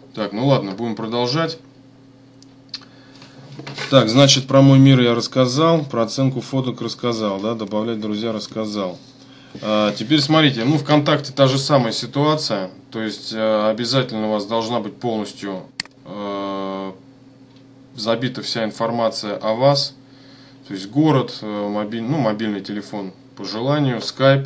Так, ну ладно, будем продолжать. Так, значит, про мой мир я рассказал, про оценку фоток рассказал, да, добавлять друзья рассказал. Теперь смотрите, ну ВКонтакте та же самая ситуация, то есть обязательно у вас должна быть полностью забита вся информация о вас, то есть город, мобильный телефон по желанию, скайп,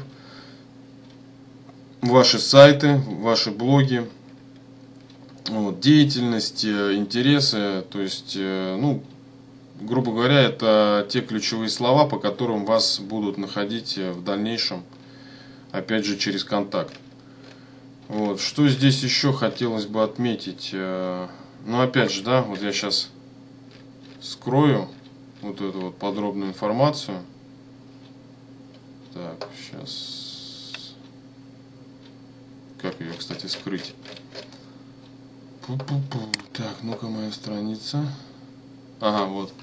ваши сайты, ваши блоги, вот, деятельность, интересы, то есть, ну, грубо говоря, это те ключевые слова, по которым вас будут находить в дальнейшем, опять же, через контакт. Вот. Что здесь еще хотелось бы отметить? Ну, опять же, да, вот я сейчас скрою вот эту вот подробную информацию. Так, сейчас. Как ее, кстати, скрыть? Так, ну-ка, моя страница. Ага, вот.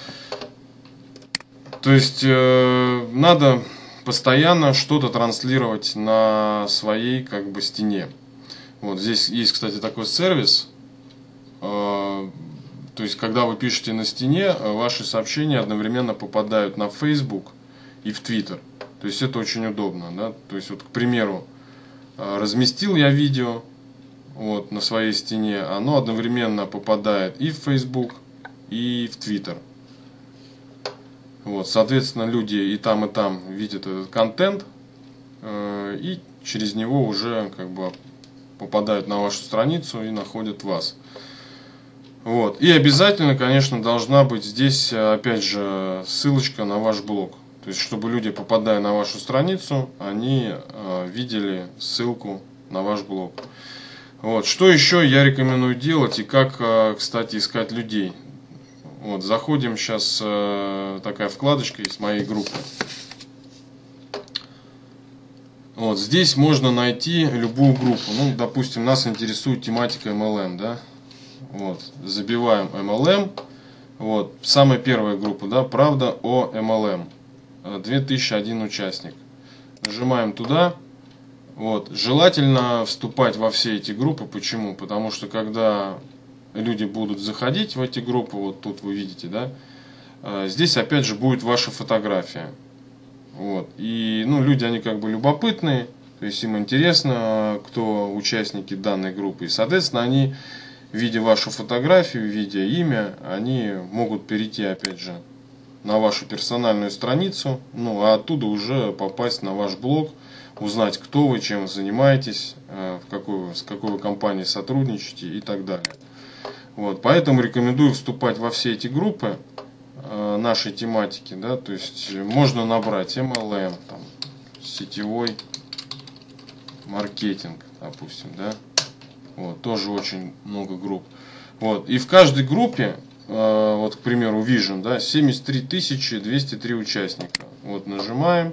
То есть надо постоянно что-то транслировать на своей как бы стене. Вот здесь есть, кстати, такой сервис. То есть, когда вы пишете на стене, ваши сообщения одновременно попадают на Facebook и в Twitter. То есть это очень удобно, да? То есть, вот, к примеру, разместил я видео вот на своей стене, оно одновременно попадает и в Facebook, и в Twitter. Вот, соответственно, люди и там видят этот контент, и через него уже как бы попадают на вашу страницу и находят вас. Вот. И обязательно, конечно, должна быть здесь, опять же, ссылочка на ваш блог. То есть, чтобы люди, попадая на вашу страницу, они видели ссылку на ваш блог. Вот. Что еще я рекомендую делать и как, кстати, искать людей. Вот. Заходим сейчас, такая вкладочка из моей группы. Вот. Здесь можно найти любую группу. Ну, допустим, нас интересует тематика MLM, да? Вот. Забиваем MLM. Вот. Самая первая группа, да, правда о MLM. 2001 участник. Нажимаем туда. Вот. Желательно вступать во все эти группы. Почему? Потому что когда люди будут заходить в эти группы, вот тут вы видите, да, здесь опять же будет ваша фотография. Вот. И ну, люди, они как бы любопытные, то есть им интересно, кто участники данной группы. И, соответственно, они, видя вашу фотографию, видя имя, они могут перейти, опять же, на вашу персональную страницу, ну, а оттуда уже попасть на ваш блог, узнать, кто вы, чем вы занимаетесь, с какой вы компанией сотрудничаете и так далее. Вот, поэтому рекомендую вступать во все эти группы нашей тематики, да, то есть можно набрать MLM, там, сетевой маркетинг, допустим, да, вот, тоже очень много групп. Вот, и в каждой группе, вот, к примеру, Vision, да, 73 203 участника. Вот, нажимаем.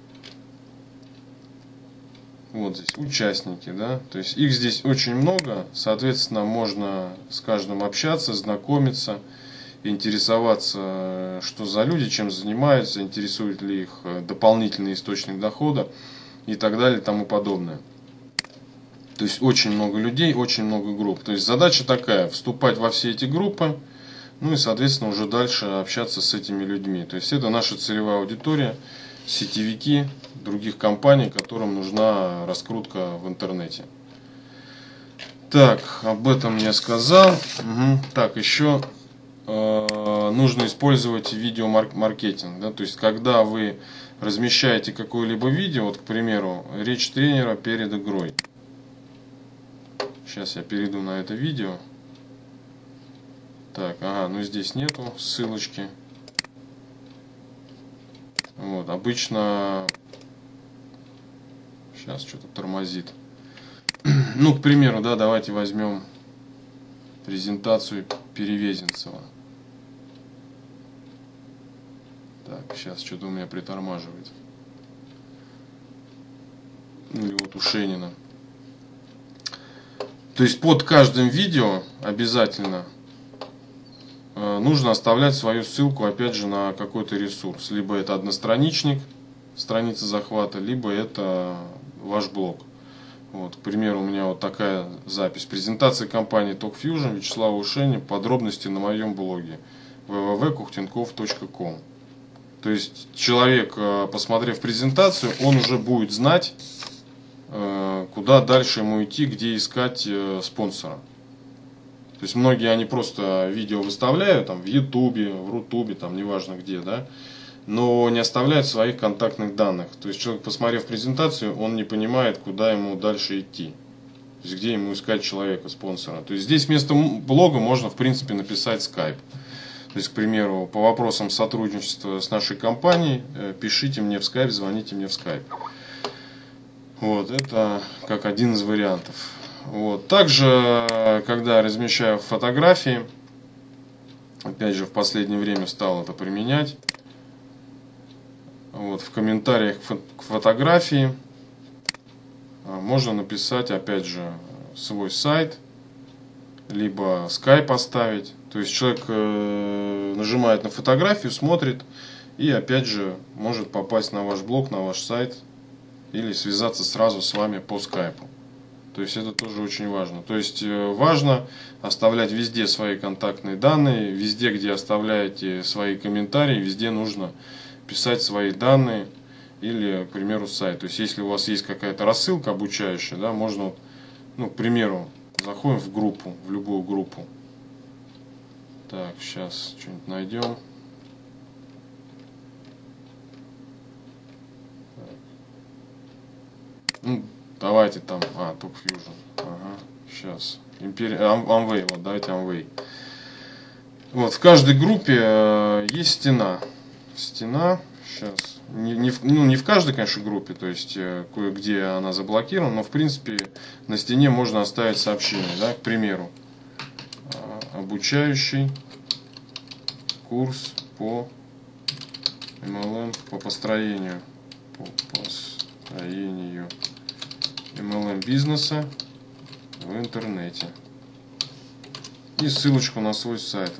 Вот здесь участники, да, то есть их здесь очень много, соответственно, можно с каждым общаться, знакомиться, интересоваться, что за люди, чем занимаются, интересует ли их дополнительный источник дохода и так далее и тому подобное. То есть очень много людей, очень много групп. То есть задача такая: вступать во все эти группы, ну и, соответственно, уже дальше общаться с этими людьми. То есть это наша целевая аудитория, сетевики других компаний, которым нужна раскрутка в интернете. Так, об этом я сказал. Угу. Так, еще нужно использовать видеомаркетинг. Да? То есть, когда вы размещаете какое-либо видео, вот, к примеру, речь тренера перед игрой. Сейчас я перейду на это видео. Так, ага, ну здесь нету ссылочки. Вот, обычно... Сейчас что-то тормозит. Ну, к примеру, да, давайте возьмем презентацию Перевезенцева. Так, сейчас что-то у меня притормаживает. Ну, или вот у Шенина. То есть под каждым видео обязательно нужно оставлять свою ссылку, опять же, на какой-то ресурс. Либо это одностраничник, страница захвата, либо это ваш блог. Вот, к примеру, у меня вот такая запись. Презентация компании TalkFusion Вячеслава Ушени. Подробности на моем блоге www.kuchtinkov.com. То есть человек, посмотрев презентацию, он уже будет знать, куда дальше ему идти, где искать спонсора. То есть многие они просто видео выставляют там в Ютубе, в Рутубе, там неважно где, да, но не оставляют своих контактных данных. То есть человек, посмотрев презентацию, он не понимает, куда ему дальше идти. То есть где ему искать человека, спонсора. То есть здесь вместо блога можно в принципе написать Skype. То есть, к примеру, по вопросам сотрудничества с нашей компанией, пишите мне в Skype, звоните мне в Skype. Вот, это как один из вариантов. Вот. Также, когда размещаю фотографии, опять же, в последнее время стал это применять. Вот, в комментариях к фотографии можно написать, опять же, свой сайт, либо Skype поставить. То есть человек нажимает на фотографию, смотрит и опять же может попасть на ваш блог, на ваш сайт или связаться сразу с вами по скайпу. То есть это тоже очень важно. То есть важно оставлять везде свои контактные данные, везде, где оставляете свои комментарии, везде нужно писать свои данные или, к примеру, сайт. То есть если у вас есть какая-то рассылка обучающая, да, можно, ну, к примеру, заходим в группу, в любую группу. Так, сейчас что-нибудь найдем. Ну, давайте там, TalkFusion. Ага, сейчас. Amway, вот, давайте Amway. Вот, в каждой группе есть стена. Стена, сейчас. Не в каждой, конечно, группе, то есть кое-где она заблокирована, но в принципе на стене можно оставить сообщение, да, к примеру. Обучающий курс по MLM, по построению MLM бизнеса в интернете. И ссылочку на свой сайт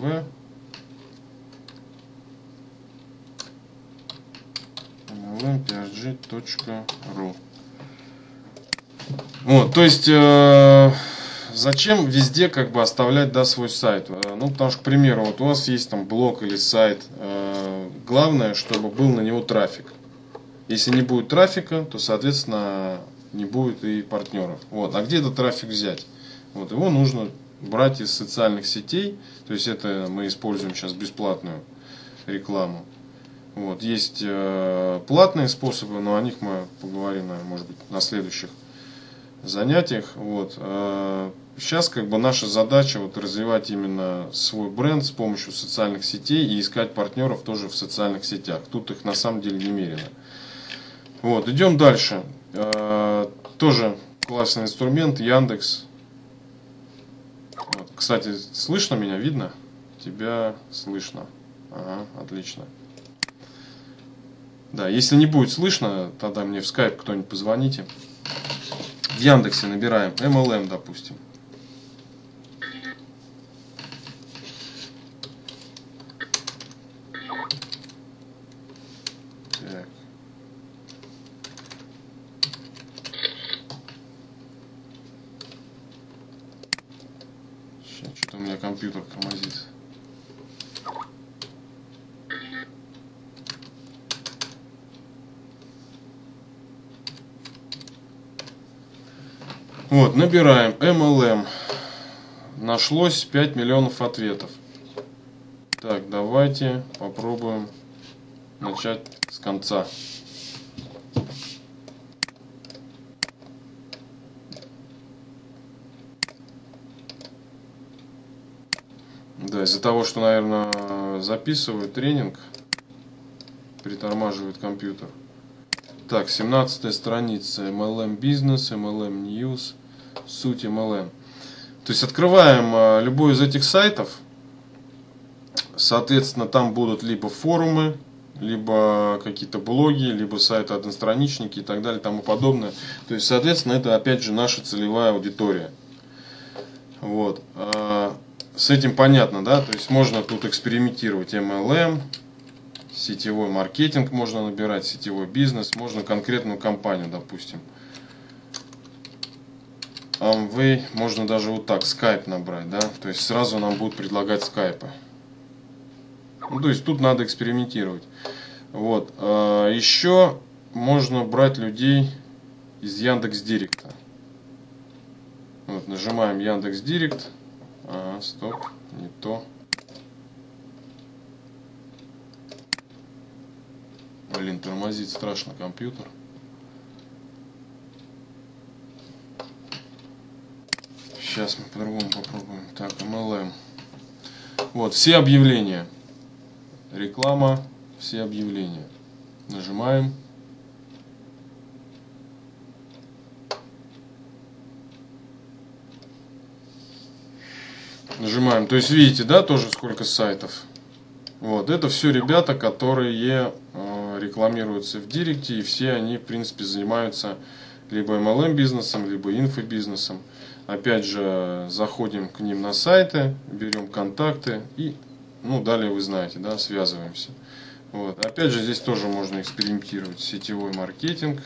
www.mlmprg.ru. Вот, то есть зачем везде как бы оставлять, да, свой сайт? Ну, потому что, к примеру, вот у вас есть там блог или сайт. Главное, чтобы был на него трафик. Если не будет трафика, то, соответственно, не будет и партнеров. Вот. А где этот трафик взять? Вот. Его нужно брать из социальных сетей. То есть это мы используем сейчас бесплатную рекламу. Вот. Есть платные способы, но о них мы поговорим, может быть, на следующих занятиях. Вот. Сейчас как бы наша задача вот развивать именно свой бренд с помощью социальных сетей и искать партнеров тоже в социальных сетях. Тут их на самом деле немерено. Вот, идем дальше. Тоже классный инструмент Яндекс. Вот. Кстати, слышно меня, видно? Тебя слышно. Ага, отлично. Да, если не будет слышно, тогда мне в Skype кто-нибудь позвоните. В Яндексе набираем MLM, допустим. Так. Сейчас что-то у меня компьютер тормозит. Вот, набираем MLM. Нашлось 5 миллионов ответов. Так, давайте попробуем начать с конца. Да, из-за того, что, наверное, записываю тренинг, притормаживает компьютер. Так, 17 страница. MLM бизнес, MLM News, суть MLM. То есть открываем любой из этих сайтов. Соответственно, там будут либо форумы, либо какие-то блоги, либо сайты одностраничники и так далее, и тому подобное. То есть, соответственно, это опять же наша целевая аудитория. Вот. С этим понятно, да? То есть можно тут экспериментировать MLM, сетевой маркетинг можно набирать, сетевой бизнес, можно конкретную компанию, допустим. Amway, можно даже вот так, Skype набрать, да, то есть сразу нам будут предлагать скайпы. Ну, то есть тут надо экспериментировать. Вот. Еще можно брать людей из Яндекс.Директа. Вот, нажимаем Яндекс.Директ. Стоп, не то. Блин, тормозит страшно компьютер. Сейчас мы по-другому попробуем. Так, MLM. Вот, все объявления. Реклама, все объявления. Нажимаем. Нажимаем. То есть видите, да, тоже сколько сайтов. Вот, это все ребята, которые рекламируются в Директе, и все они, в принципе, занимаются либо MLM бизнесом, либо инфобизнесом. Опять же, заходим к ним на сайты, берем контакты и, ну, далее вы знаете, да, связываемся. Вот. Опять же, здесь тоже можно экспериментировать. Сетевой маркетинг.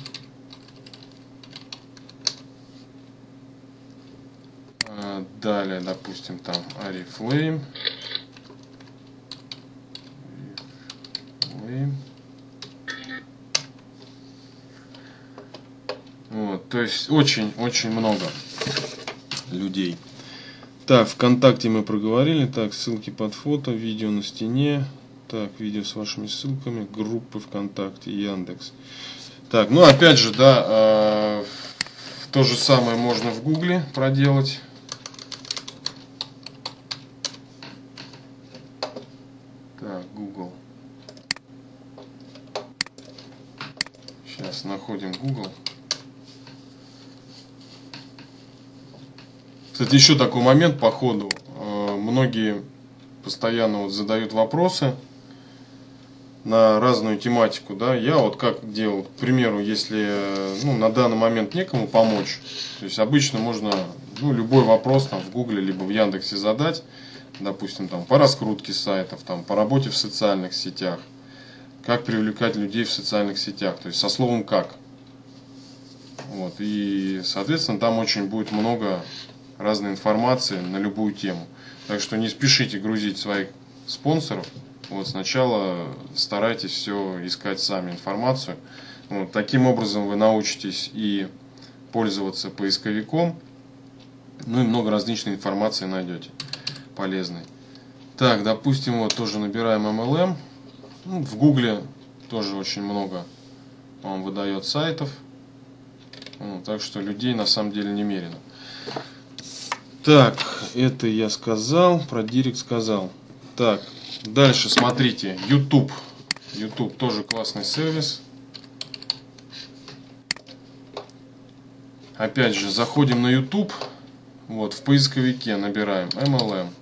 Далее, допустим, там Oriflame. Вот, то есть очень много людей. Так, ВКонтакте мы проговорили. Так, ссылки под фото, видео на стене. Так, видео с вашими ссылками, группы ВКонтакте, Яндекс. Так, ну опять же, да, то же самое можно в Гугле проделать. Так, Google. Сейчас находим Google. Кстати, еще такой момент по ходу. Многие постоянно вот задают вопросы на разную тематику, да. Я вот как делал, к примеру, если на данный момент некому помочь, то есть обычно можно любой вопрос там в Гугле либо в Яндексе задать, допустим, там по раскрутке сайтов, там по работе в социальных сетях, как привлекать людей в социальных сетях, то есть со словом как. Вот, и, соответственно, там очень будет много разной информации на любую тему. Так что не спешите грузить своих спонсоров. Вот, сначала старайтесь все искать сами информацию. Вот, таким образом вы научитесь и пользоваться поисковиком. Ну и много различной информации найдете полезной. Так, допустим, вот тоже набираем MLM. В Гугле тоже очень много он выдает сайтов. Так что людей на самом деле немерено. Так, это я сказал, про Директ сказал. Так, дальше смотрите, YouTube. YouTube тоже классный сервис. Опять же, заходим на YouTube. Вот, в поисковике набираем MLM.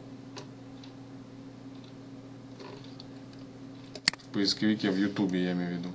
В поисковике в YouTube я имею в виду.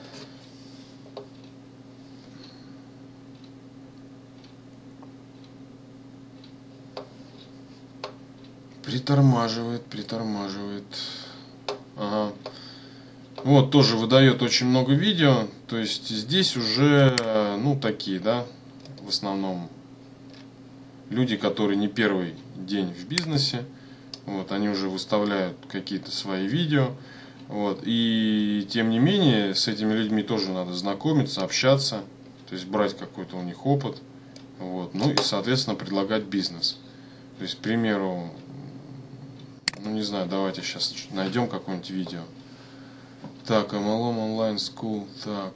Притормаживает. Ага. Вот, тоже выдает очень много видео. То есть здесь уже, такие, да, в основном люди, которые не первый день в бизнесе. Вот, они уже выставляют какие-то свои видео. Вот, и тем не менее, с этими людьми тоже надо знакомиться, общаться. То есть брать какой-то у них опыт. Вот, ну и, соответственно, предлагать бизнес. То есть, к примеру, не знаю, давайте сейчас найдем какое-нибудь видео. Так, MLM Online School. Так.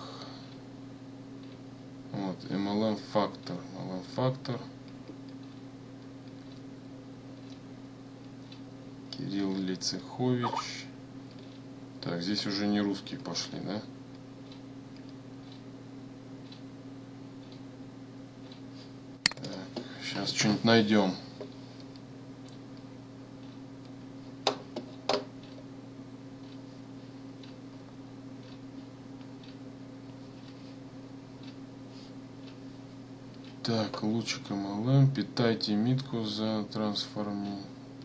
Вот, MLM Factor. MLM Factor. Кирилл Лицехович. Так, здесь уже не русские пошли, да? Так, сейчас что-нибудь найдем. Так, лучик MLM, питайте митку за трансформи.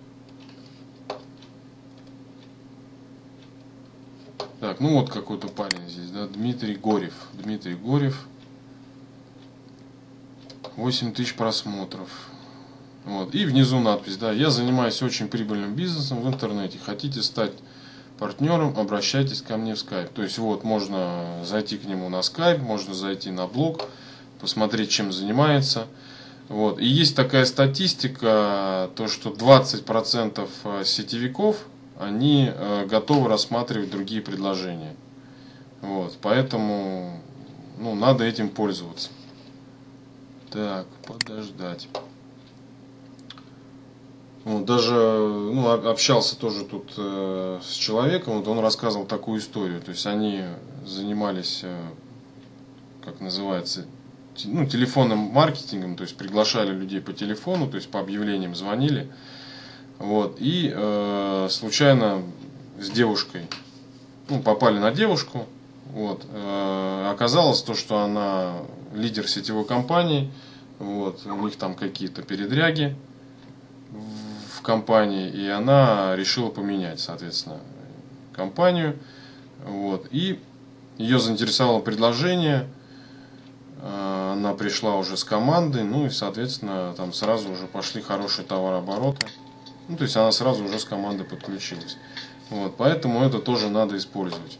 Так, ну вот какой-то парень здесь, да, Дмитрий Горев. 8000 просмотров. Вот. И внизу надпись, да, я занимаюсь очень прибыльным бизнесом в интернете. Хотите стать партнером, обращайтесь ко мне в Skype. То есть вот можно зайти к нему на Skype, можно зайти на блог, посмотреть, чем занимается. Вот. И есть такая статистика, то что 20% сетевиков, они готовы рассматривать другие предложения. Вот. Поэтому надо этим пользоваться. Так, подождать. Даже общался тоже тут с человеком, вот он рассказывал такую историю. То есть они занимались, как называется, телефонным маркетингом, то есть приглашали людей по телефону, то есть по объявлениям звонили. Вот, и случайно с девушкой, попали на девушку. Вот, оказалось то, что она лидер сетевой компании, вот, у них там какие-то передряги в компании, и она решила поменять, соответственно, компанию. Вот, и ее заинтересовало предложение, она пришла уже с командой, и, соответственно, там сразу уже пошли хорошие товарообороты. То есть она сразу уже с командой подключилась. Вот, поэтому это тоже надо использовать.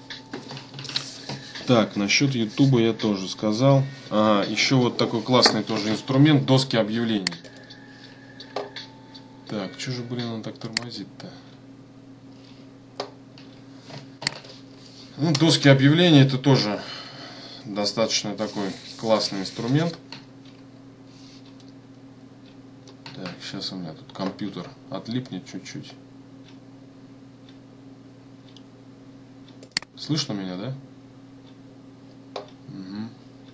Так, насчет Ютуба я тоже сказал. Еще вот такой классный тоже инструмент — доски объявлений. Так, что же, он так тормозит-то? Доски объявлений — это тоже достаточно такой классный инструмент. Так, сейчас у меня тут компьютер отлипнет чуть-чуть. Слышно меня, да? Угу.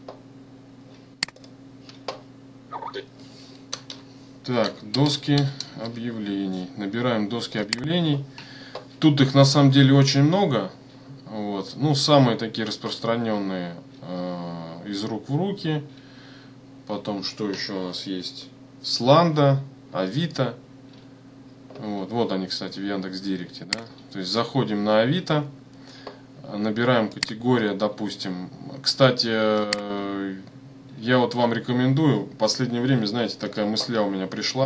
Так, доски объявлений. Набираем доски объявлений. Тут их на самом деле очень много. Вот. Самые такие распространенные из рук в руки. Потом, что еще у нас есть? Сланда, Авито. Вот они, кстати, в Яндекс.Директе, да? То есть заходим на Авито, набираем категория, допустим. Кстати, я вот вам рекомендую, в последнее время, знаете, такая мысля у меня пришла.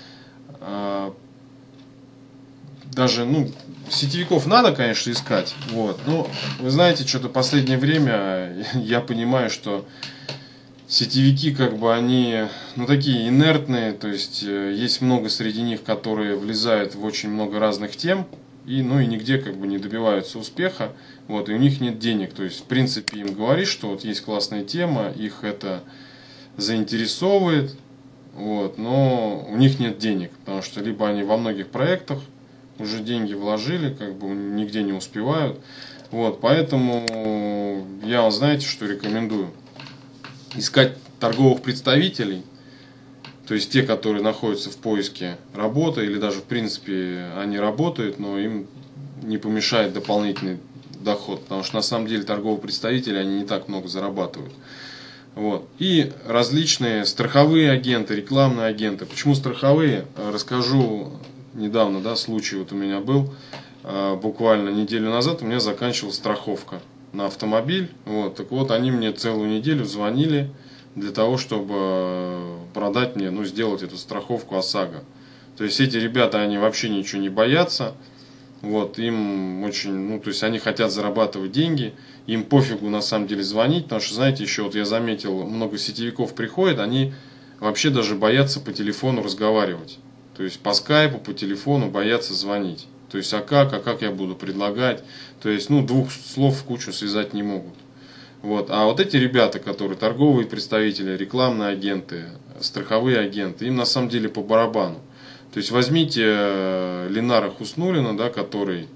Даже, сетевиков надо, конечно, искать. Вот. Но, вы знаете, что-то в последнее время я понимаю, что сетевики, они, такие инертные. То есть, есть много среди них, которые влезают в очень много разных тем. И нигде не добиваются успеха. Вот, и у них нет денег. То есть, в принципе, им говоришь, что вот есть классная тема, их это заинтересовывает. Вот, но у них нет денег. Потому что либо они во многих проектах уже деньги вложили, нигде не успевают. Вот, поэтому я вам, знаете, что рекомендую? Искать торговых представителей. То есть те, которые находятся в поиске работы, или даже в принципе они работают, но им не помешает дополнительный доход. Потому что на самом деле торговые представители, они не так много зарабатывают. Вот. И различные страховые агенты, рекламные агенты. Почему страховые? Расскажу недавно, да, случай вот у меня был. Буквально неделю назад у меня заканчивалась страховка на автомобиль. Вот. Так вот, они мне целую неделю звонили для того, чтобы продать мне, сделать эту страховку ОСАГО. То есть эти ребята, они вообще ничего не боятся. Вот, им очень, то есть они хотят зарабатывать деньги, им пофигу на самом деле звонить, потому что, знаете, еще вот я заметил, много сетевиков приходят, они вообще даже боятся по телефону разговаривать. То есть по скайпу, по телефону боятся звонить. То есть, а как я буду предлагать? То есть, двух слов в кучу связать не могут. Вот. А вот эти ребята, которые торговые представители, рекламные агенты, страховые агенты, им на самом деле по барабану. То есть возьмите Ленара Хуснуллина, да, который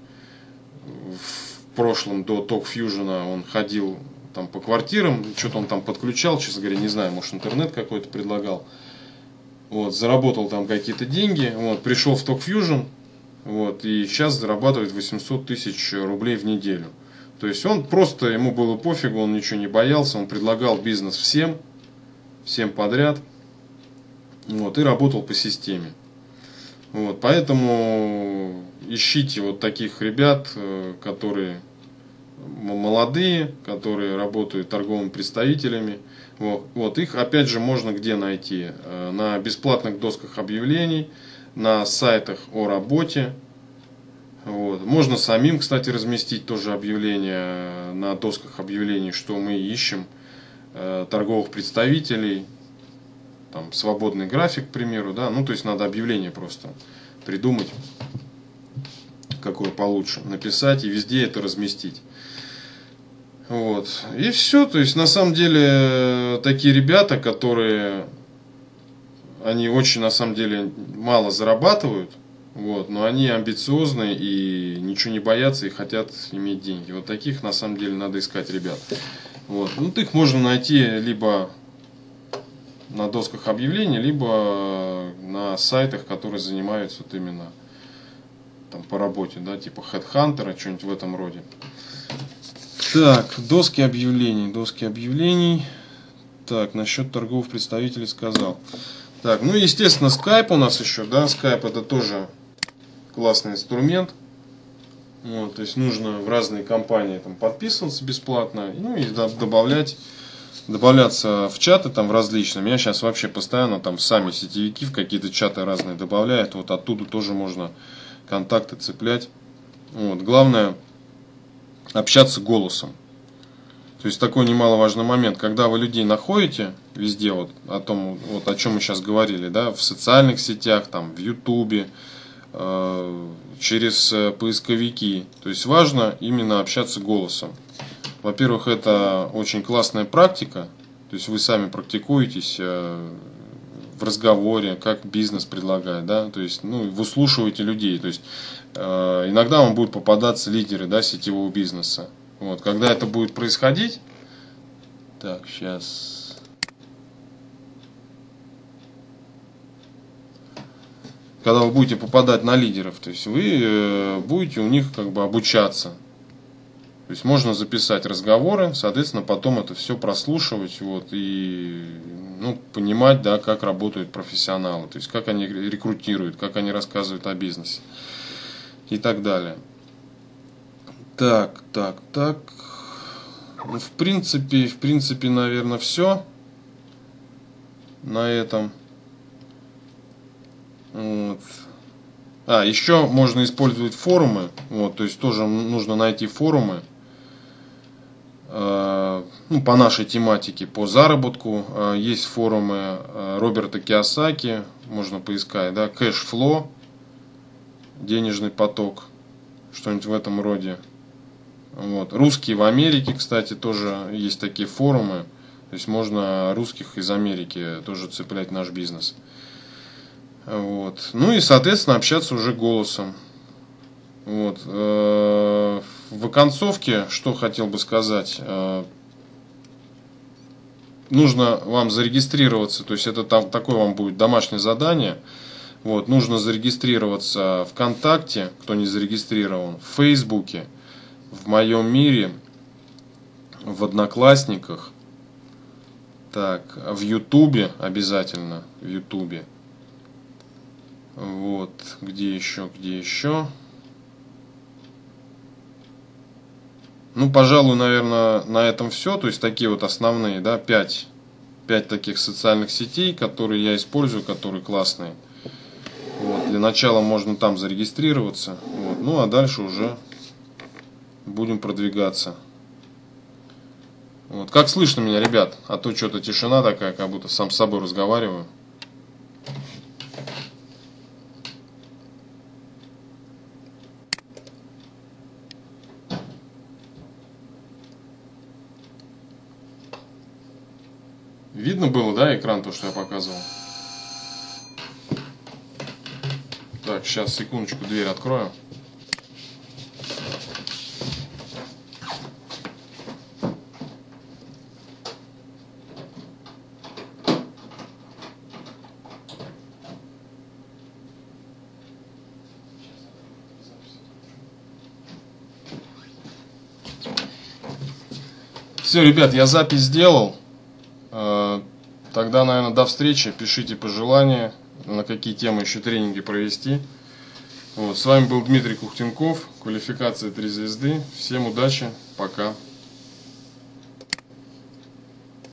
в прошлом до TalkFusion он ходил там по квартирам, что-то он там подключал, честно говоря, не знаю, может интернет какой-то предлагал. Вот, заработал там какие-то деньги, вот, пришел в TalkFusion, вот, и сейчас зарабатывает 800 тысяч рублей в неделю. То есть он просто, ему было пофигу, он ничего не боялся, он предлагал бизнес всем подряд, вот, и работал по системе. Вот, поэтому ищите вот таких ребят, которые молодые, которые работают торговыми представителями. Вот их опять же можно где найти? На бесплатных досках объявлений, на сайтах о работе. Вот. Можно самим, кстати, разместить тоже объявление на досках объявлений, что мы ищем торговых представителей, там, свободный график, к примеру, да, ну, то есть надо объявление просто придумать, какое получше, написать и везде это разместить. Вот. И все, то есть на самом деле такие ребята, которые, они очень на самом деле мало зарабатывают, вот, но они амбициозны и ничего не боятся и хотят иметь деньги. Вот таких на самом деле надо искать ребят. Вот. Ну, их можно найти либо на досках объявлений, либо на сайтах, которые занимаются вот именно там, по работе, да, типа HeadHunter, что-нибудь в этом роде. Так, доски объявлений. Так, насчет торговых представителей сказал. Так, ну, естественно, Skype у нас еще, да, Skype это тоже классный инструмент. Вот, то есть нужно в разные компании там подписываться бесплатно, ну и добавляться в чаты там в различные. Меня сейчас вообще постоянно там сами сетевики в какие-то чаты разные добавляют. Вот оттуда тоже можно контакты цеплять. Вот, главное общаться голосом. То есть такой немаловажный момент, когда вы людей находите везде, вот о том, вот о чем мы сейчас говорили, да, в социальных сетях, там, в Ютубе, через поисковики. То есть важно именно общаться голосом. Во-первых, это очень классная практика. То есть вы сами практикуетесь в разговоре, как бизнес предлагает, да, то есть, ну, выслушиваете людей. То есть иногда вам будут попадаться лидеры, да, сетевого бизнеса. Вот, когда это будет происходить, так, сейчас. Когда вы будете попадать на лидеров, то есть вы будете у них как бы обучаться. То есть можно записать разговоры, соответственно, потом это все прослушивать, вот, и, ну, понимать, да, как работают профессионалы, то есть как они рекрутируют, как они рассказывают о бизнесе и так далее. Так. Ну, в принципе, наверное, все на этом. Вот. Еще можно использовать форумы. Вот, то есть тоже нужно найти форумы, ну, по нашей тематике, по заработку. Есть форумы Роберта Кийосаки, можно поискать, да, кэшфлоу, денежный поток, что-нибудь в этом роде. Вот. Русские в Америке, кстати, тоже есть такие форумы. То есть можно русских из Америки тоже цеплять в наш бизнес. Вот. Ну и, соответственно, общаться уже голосом. Вот. В оконцовке, что хотел бы сказать, нужно вам зарегистрироваться, то есть это там такое вам будет домашнее задание. Вот. Нужно зарегистрироваться ВКонтакте, кто не зарегистрирован, в Фейсбуке, в моем мире, в Одноклассниках, так, в Ютубе обязательно, в Ютубе. Вот, где еще? Ну, пожалуй, наверное, на этом все. То есть такие вот основные, да, 5 таких социальных сетей, которые я использую, которые классные. Вот, для начала можно там зарегистрироваться. Вот, ну, а дальше уже будем продвигаться. Вот. Как слышно меня, ребят? А то что-то тишина такая, как будто сам с собой разговариваю. Видно было, да, экран, то, что я показывал? Так, сейчас, секундочку, дверь открою. Все, ребят, я запись сделал. Тогда, наверное, до встречи. Пишите пожелания, на какие темы еще тренинги провести. Вот, с вами был Дмитрий Кухтенков, квалификация 3 звезды. Всем удачи! Пока.